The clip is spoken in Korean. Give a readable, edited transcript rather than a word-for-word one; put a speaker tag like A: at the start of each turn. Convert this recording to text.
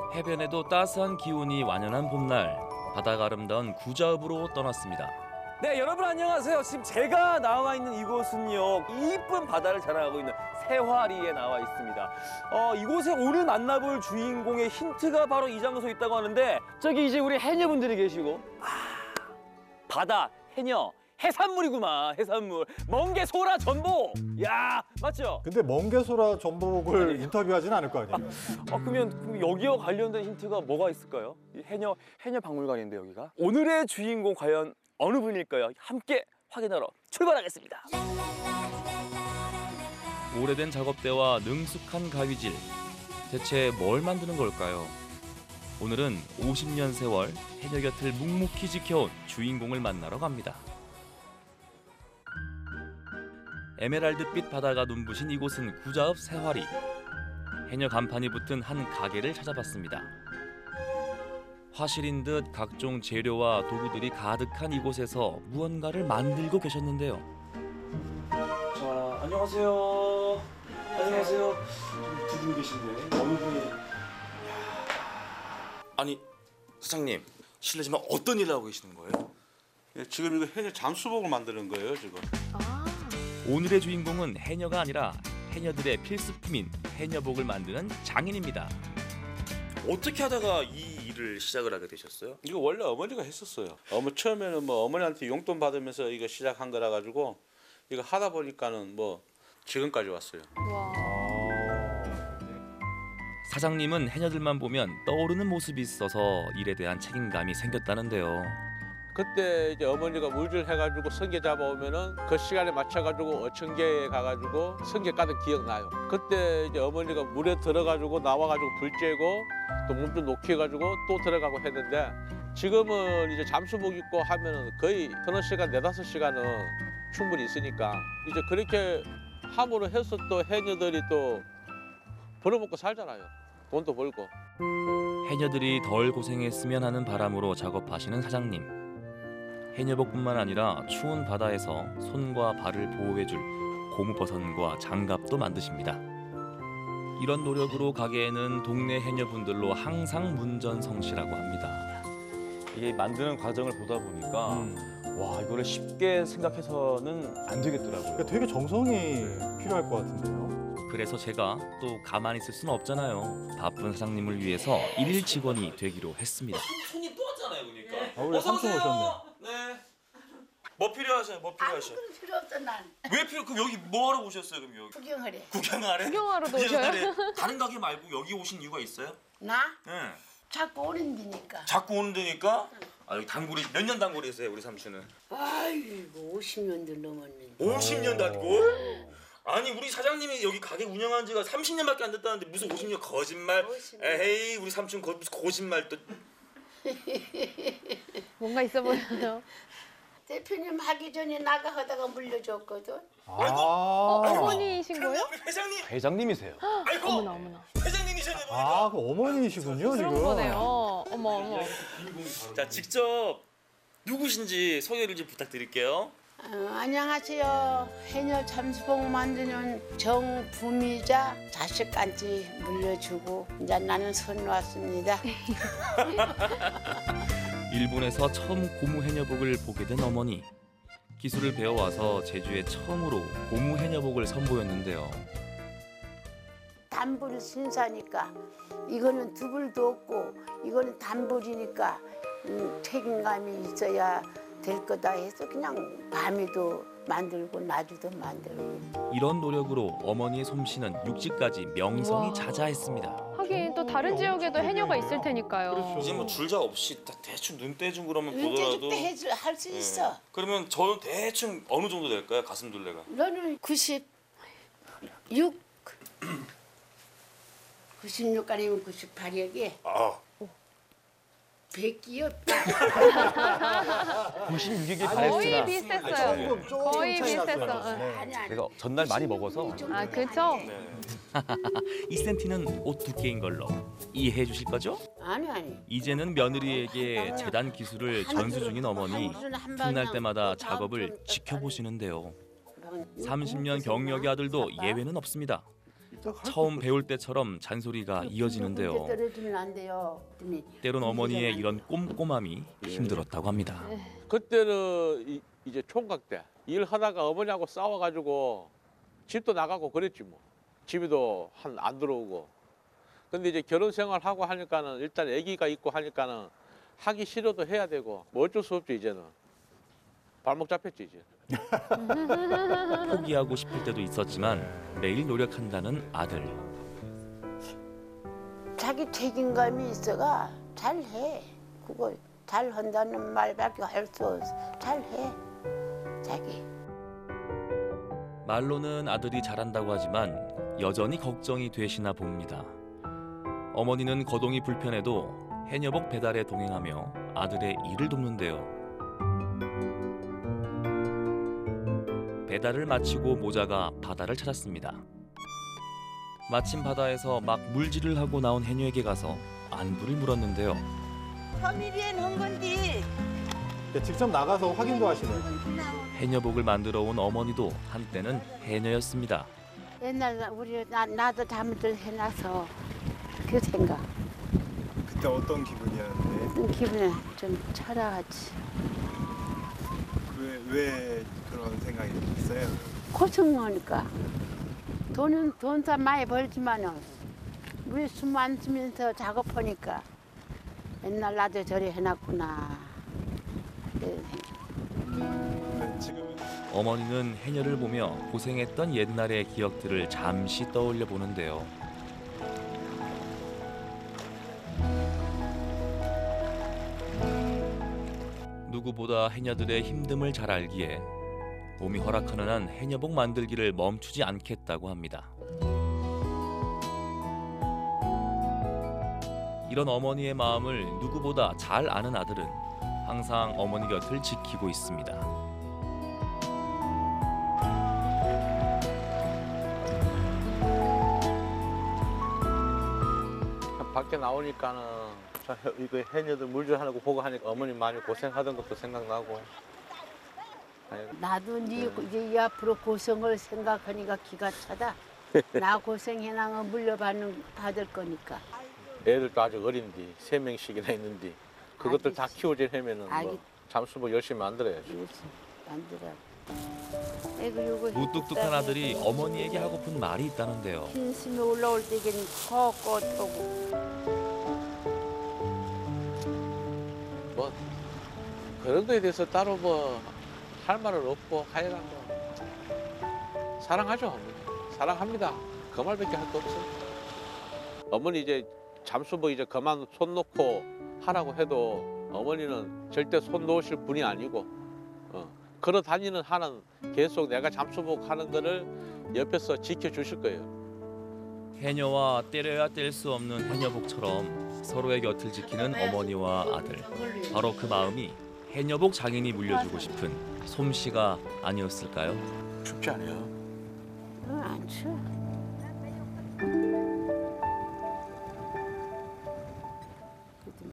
A: 해변에도 따스한 기온이 완연한 봄날, 바다가 아름다운 구자읍으로 떠났습니다.
B: 네, 여러분 안녕하세요. 지금 제가 나와 있는 이곳은요, 이쁜 바다를 자랑하고 있는 새화리에 나와 있습니다. 이곳에 오늘 만나볼 주인공의 힌트가 바로 이 장소에 있다고 하는데, 저기 이제 우리 해녀분들이 계시고, 바다, 해녀, 해산물이구만, 해산물. 멍게, 소라, 전복. 야, 맞죠?
C: 근데 멍게소라 전복을 인터뷰하진 않을 거 아니에요?
B: 그럼 여기와 관련된 힌트가 뭐가 있을까요? 이 해녀 박물관인데 여기가. 오늘의 주인공 과연 어느 분일까요? 함께 확인하러 출발하겠습니다.
A: 오래된 작업대와 능숙한 가위질, 대체 뭘 만드는 걸까요? 오늘은 50년 세월 해녀 곁을 묵묵히 지켜온 주인공을 만나러 갑니다. 에메랄드빛 바다가 눈부신 이곳은 구자읍 새화리. 해녀 간판이 붙은 한 가게를 찾아봤습니다. 화실인 듯 각종 재료와 도구들이 가득한 이곳에서 무언가를 만들고 계셨는데요.
B: 자, 안녕하세요. 안녕하세요. 두 분 계신데 어느 분이?
D: 아니 사장님 실례지만 어떤 일을 하고 계시는 거예요?
E: 예, 지금 이거 해녀 잠수복을 만드는 거예요 지금.
A: 오늘의 주인공은 해녀가 아니라 해녀들의 필수품인 해녀복을 만드는 장인입니다.
D: 어떻게 하다가 이 일을 시작을 하게 되셨어요?
E: 이거 원래 어머니가 했었어요. 처음에는 뭐 어머니한테 용돈 받으면서 이거 시작한 거라 가지고 이거 하다 보니까는 뭐 지금까지 왔어요.
A: 사장님은 해녀들만 보면 떠오르는 모습이 있어서 일에 대한 책임감이 생겼다는데요.
E: 그때 이제 어머니가 물질 해가지고 성게 잡아오면은 그 시간에 맞춰가지고 어청계에 가가지고 성게 까는 기억나요. 그때 이제 어머니가 물에 들어가지고 나와가지고 불 쬐고 또 몸 좀 녹여가지고 또 들어가고 했는데 지금은 이제 잠수복 입고 하면은 거의 서너 시간, 네다섯 시간은 충분히 있으니까 이제 그렇게 함으로 해서 또 해녀들이 또 벌어먹고 살잖아요. 돈도 벌고.
A: 해녀들이 덜 고생했으면 하는 바람으로 작업하시는 사장님. 해녀복뿐만 아니라 추운 바다에서 손과 발을 보호해줄 고무버선과 장갑도 만드십니다. 이런 노력으로 가게에는 동네 해녀분들로 항상 문전성시라고 합니다.
B: 이게 만드는 과정을 보다 보니까 와, 이거를 쉽게 생각해서는 안 되겠더라고요.
C: 그러니까 되게 정성이 필요할 것 같은데요.
A: 그래서 제가 또 가만히 있을 수는 없잖아요. 바쁜 사장님을 위해서 일일 직원이 되기로 했습니다.
D: 손님 또 왔잖아요, 그러니까.
C: 우리 삼촌 오셨네.
D: 네. 뭐 필요하세요? 뭐 필요하세요?
F: 아무것도 필요 없어 난.
D: 왜 그럼 여기 뭐 하러 오셨어요? 그럼 여기
F: 구경하래.
D: 구경하래?
G: 구경하러도 오셔요?
D: 구경하래? 다른 가게 말고 여기 오신 이유가 있어요?
F: 나?
D: 네.
F: 자꾸 오는 데니까.
D: 자꾸 오는 데니까. 아, 여기 단골이 몇 년 단골이세요, 우리 삼촌은?
F: 아이고 50년도 넘었는데.
D: 50년 단골? 아니 우리 사장님이 여기 가게 운영한 지가 30년밖에 안 됐다는데 무슨 50년 거짓말?
F: 50년.
D: 에이 우리 삼촌 무슨 거짓말 또.
G: 뭔가 있어 보여요.
F: 대표님 하기 전에 나가 하다가 물려줬거든.
G: 어머니이신
D: 그러면
G: 거예요?
D: 우리 회장님.
B: 회장님이세요.
D: 아이고.
G: 어머나 어머나.
D: 회장님이셨네 보니까.
C: 아, 그 어머니시군요, 지금.
G: 그런 거네요. 어머 어머.
D: 자 직접 누구신지 소개를 좀 부탁드릴게요.
F: 안녕하세요. 해녀 잠수복 만드는 정부미자 자식까지 물려주고 이제 나는 선 놨습니다.
A: 일본에서 처음 고무 해녀복을 보게 된 어머니. 기술을 배워와서 제주에 처음으로 고무 해녀복을 선보였는데요.
F: 단불 신사니까 이거는 두불도 없고 이거는 단불이니까 책임감이 있어야 될 거다 해서 그냥 밤에도 만들고 낮에도 만들고.
A: 이런 노력으로 어머니의 솜씨는 육지까지 명성이
G: 우와.
A: 자자했습니다.
G: 하긴 또 다른 지역에도 해녀가 있을 테니까요.
D: 이제 뭐 줄자 없이 다 대충 눈대중 그러면
F: 윤재식
D: 보더라도.
F: 때 할 수 있어.
D: 그러면 저는 대충 어느 정도 될까요? 가슴 둘레가.
F: 너는 96 96 아니면 98여기
D: 아.
F: 100기요.
B: 96이
G: 거의
B: 바랬으나
G: 비슷했어요. 거의
C: 차이 났어요.
G: 비슷했어.
C: 네.
F: 아니 아니.
B: 제가 전날 많이 먹어서
G: 아 그렇죠.
D: 네.
A: 2cm는 옷 두께인 걸로 이해해 주실 거죠?
F: 아니.
A: 이제는 며느리에게 재단 기술을 전수 중인 어머니. 틈날 때마다 작업을 지켜보시는데요. 30년 경력의 아들도 예외는 없습니다. 처음 배울 때처럼 잔소리가 이어지는데요.
F: 떨어지면 안 돼요. 그랬더니
A: 때론 어머니의 이런 꼼꼼함이 힘들었다고 합니다.
E: 그때는 이제 총각 때 일하다가 어머니하고 싸워가지고 집도 나가고 그랬지 뭐. 집에도 안 들어오고. 근데 이제 결혼 생활하고 하니까는 일단 아기가 있고 하니까는 하기 싫어도 해야 되고 뭐 어쩔 수 없지 이제는. 발목 잡혔지 이제.
A: 포기하고 싶을 때도 있었지만 매일 노력한다는 아들.
F: 자기 책임감이 있어가 잘해. 그거 잘한다는 말밖에 할 수 없어. 잘해. 자기.
A: 말로는 아들이 잘한다고 하지만 여전히 걱정이 되시나 봅니다. 어머니는 거동이 불편해도 해녀복 배달에 동행하며 아들의 일을 돕는데요. 배달을 마치고 모자가 바다를 찾았습니다. 마침 바다에서 막 물질을 하고 나온 해녀에게 가서 안부를 물었는데요.
H: 서미리엔 한 건디.
C: 직접 나가서 확인도 하시네.
A: 해녀복을 만들어 온 어머니도 한때는 해녀였습니다.
F: 옛날 나도 잠들 해놔서 그 생각.
I: 그때 어떤 기분이었는데?
F: 기분에 좀 철학하지.
I: 왜 그런 생각이 있어요?
F: 고생하니까. 돈 다 많이 벌지만은 우리 숨 안 쉬면서 작업하니까 옛날 나도 저리 해놨구나.
I: 지금은
A: 어머니는 해녀를 보며 고생했던 옛날의 기억들을 잠시 떠올려 보는데요. 누구보다 해녀들의 힘듦을 잘 알기에 몸이 허락하는 한 해녀복 만들기를 멈추지 않겠다고 합니다. 이런 어머니의 마음을 누구보다 잘 아는 아들은 항상 어머니 곁을 지키고 있습니다.
E: 밖에 나오니까는 이거 해녀들 물질하는 거 보고 하니까 어머니 많이 고생하던 것도 생각나고.
F: 나도 이제 이 앞으로 고생을 생각하니까 기가 차다. 나 고생해나가 받을 거니까.
E: 애들도 아직 어린디 3명씩이나 있는데 그것들 다 키우질 하면은 뭐 잠수복 열심히 만들어야지.
F: 만들어.
A: 무뚝뚝한 아들이 어머니에게 하고픈 말이 있다는데요.
F: 힘심이 올라올 때긴 걷고
E: 뭐 그런 거에 대해서 따로 뭐 할 말은 없고 하여간 뭐 사랑하죠. 어머니. 사랑합니다. 그 말밖에 할 거 없어요. 어머니 이제 잠수복 이제 그만 손 놓고 하라고 해도 어머니는 절대 손 놓으실 분이 아니고 걸어 다니는 한은 계속 내가 잠수복 하는 거를 옆에서 지켜주실 거예요.
A: 해녀와 때려야 뗄 수 없는 해녀복처럼 서로의 곁을 지키는 어머니와 아들. 바로 그 마음이 해녀복 장인이 물려주고 싶은 솜씨가 아니었을까요?
E: 춥지 않아요?
F: 안 추워.